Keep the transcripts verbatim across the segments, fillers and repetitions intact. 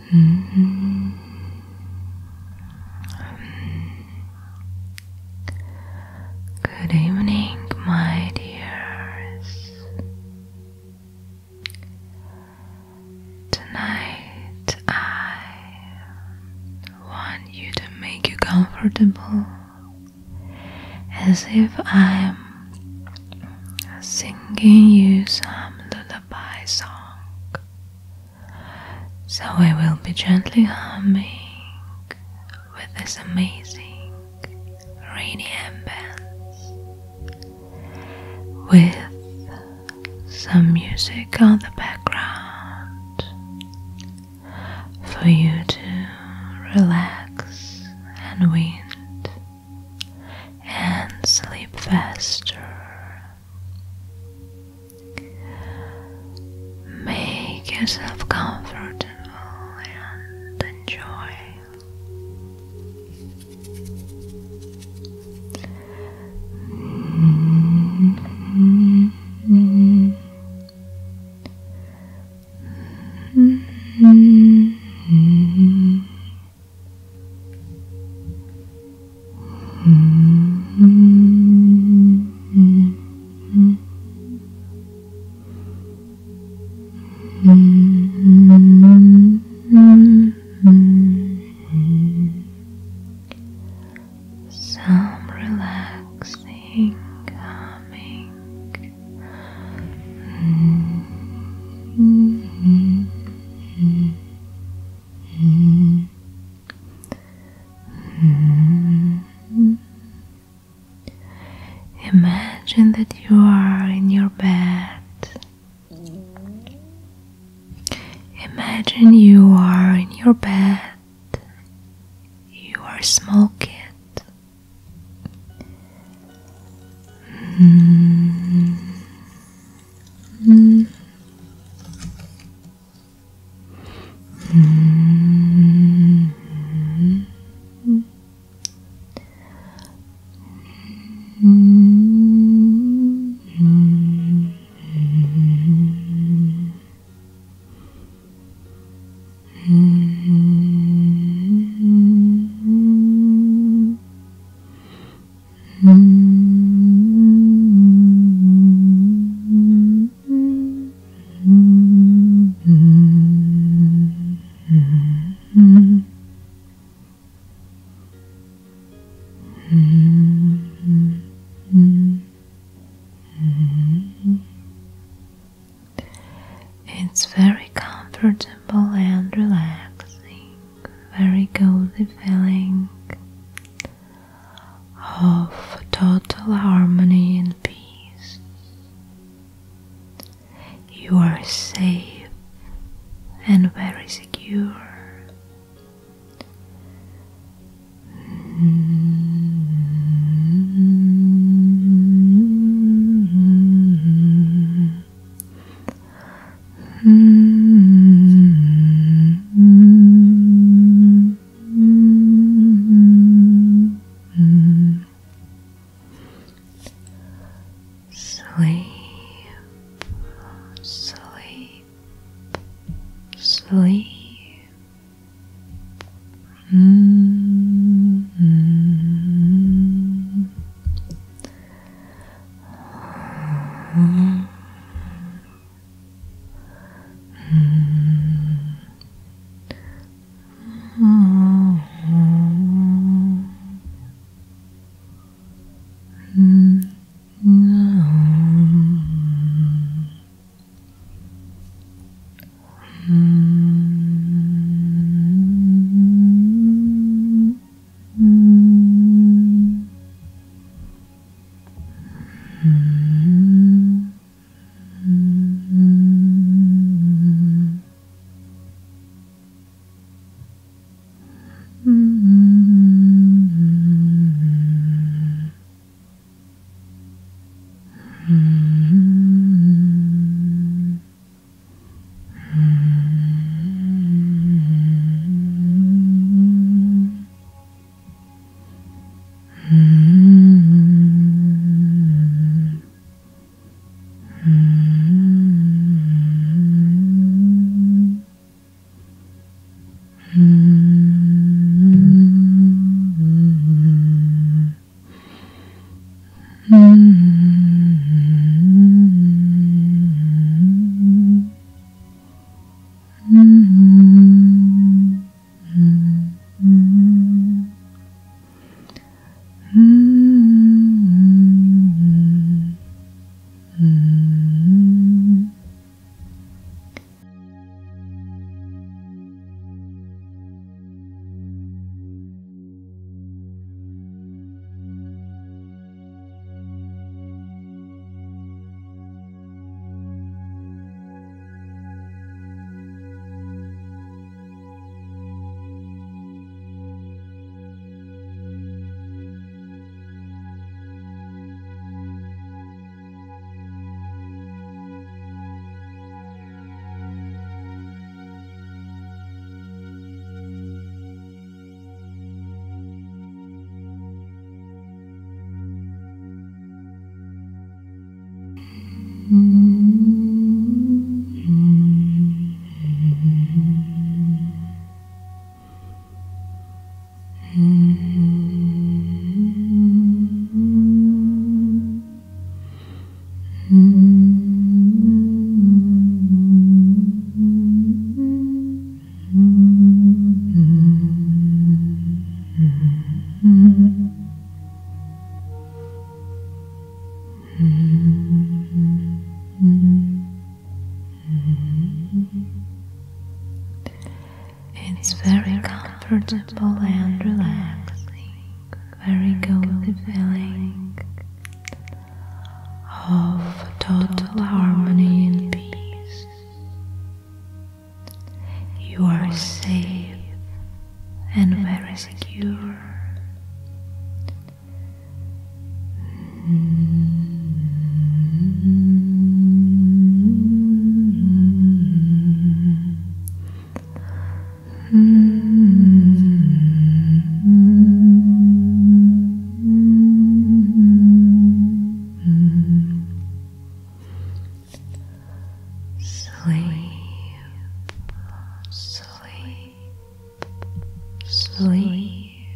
Mm-hmm. Good evening, my dears. Tonight I want you to make you comfortable, as if I'm singing you some lullaby song. So I will be gently humming with this amazing rainy ambience, with some music on the background for you to relax and wind and sleep faster. Make yourself comfortable and enjoy. Some relaxing humming. Imagine that you are in your bed. Imagine you are in your bed. You are a small kid. Mm. Mm. Mm. It's very comfortable and relaxing, very cozy feeling of total harmony and peace. You are safe and very secure. Sleep, sleep, sleep. Mm-hmm. Mm-hmm. Mm-hmm. It's very comfortable and relaxing, very cozy feeling of total harmony and peace. You are safe and very secure. Sleep.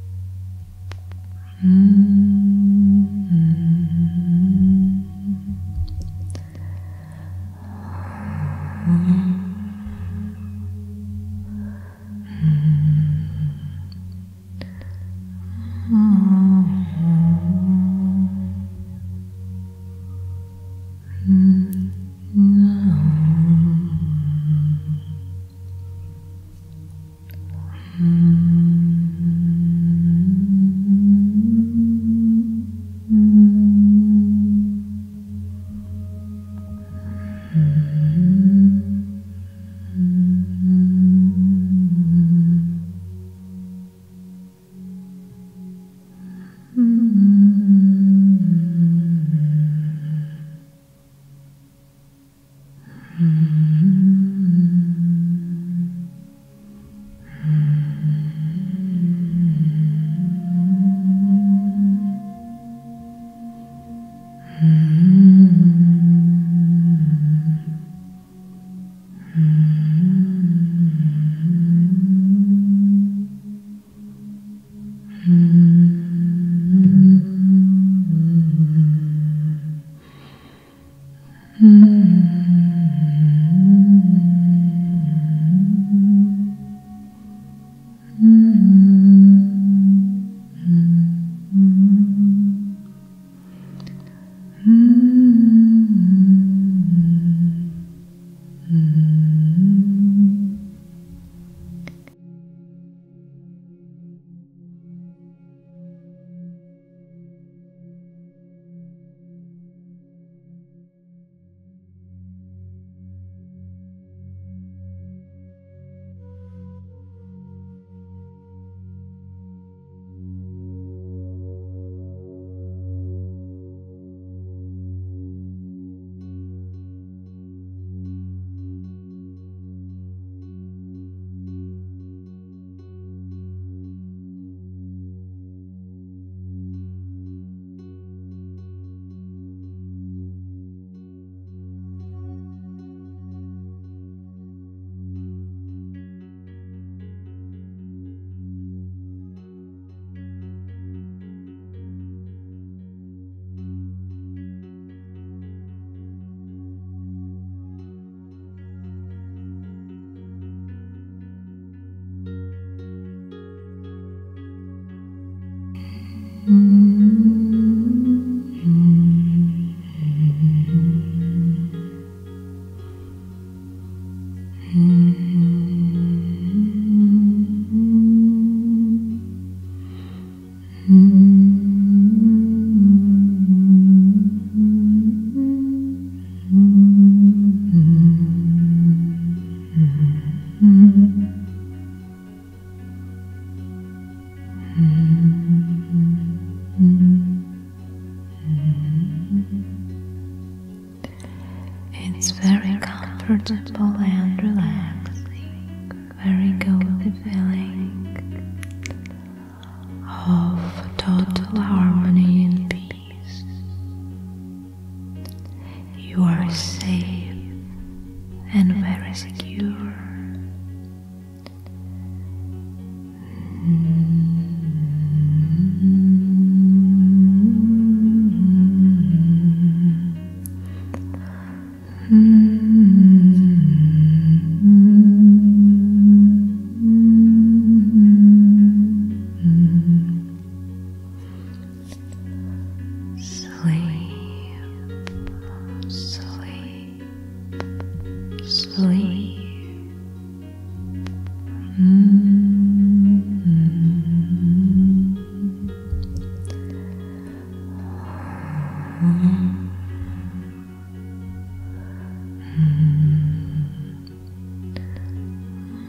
It's very comfortable and relaxing, very cozy feeling of total harmony and peace. You are safe and very secure. Sleep, sleep, sleep.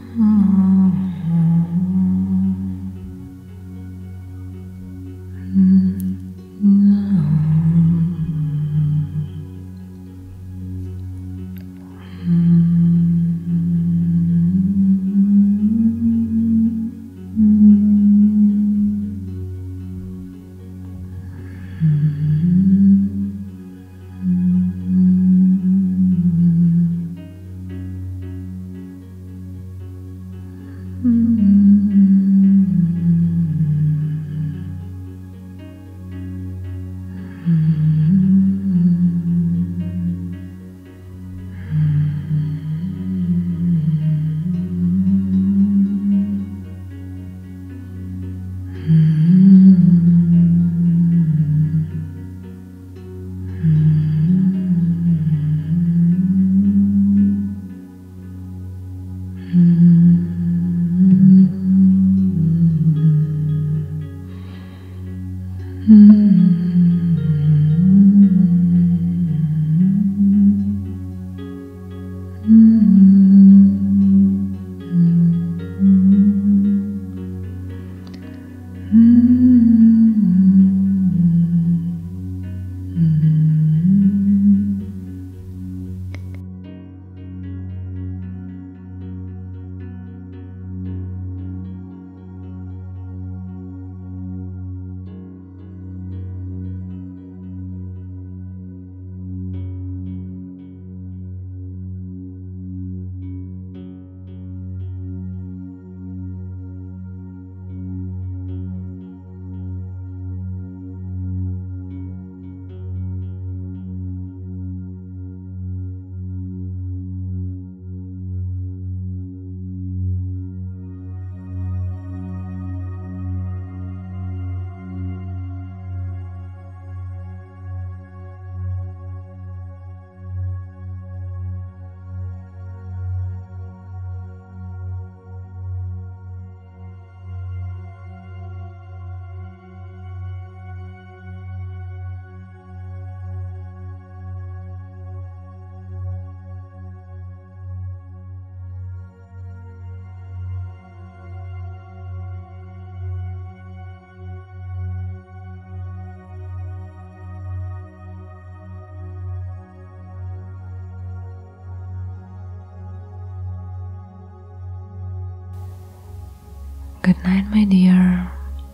Good night, my dear.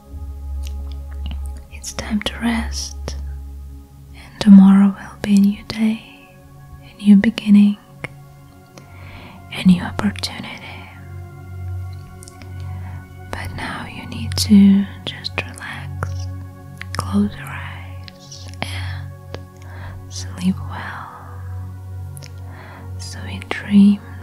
It's time to rest, and tomorrow will be a new day, a new beginning, a new opportunity. But now you need to just relax, close your eyes, and sleep well. Sweet dreams.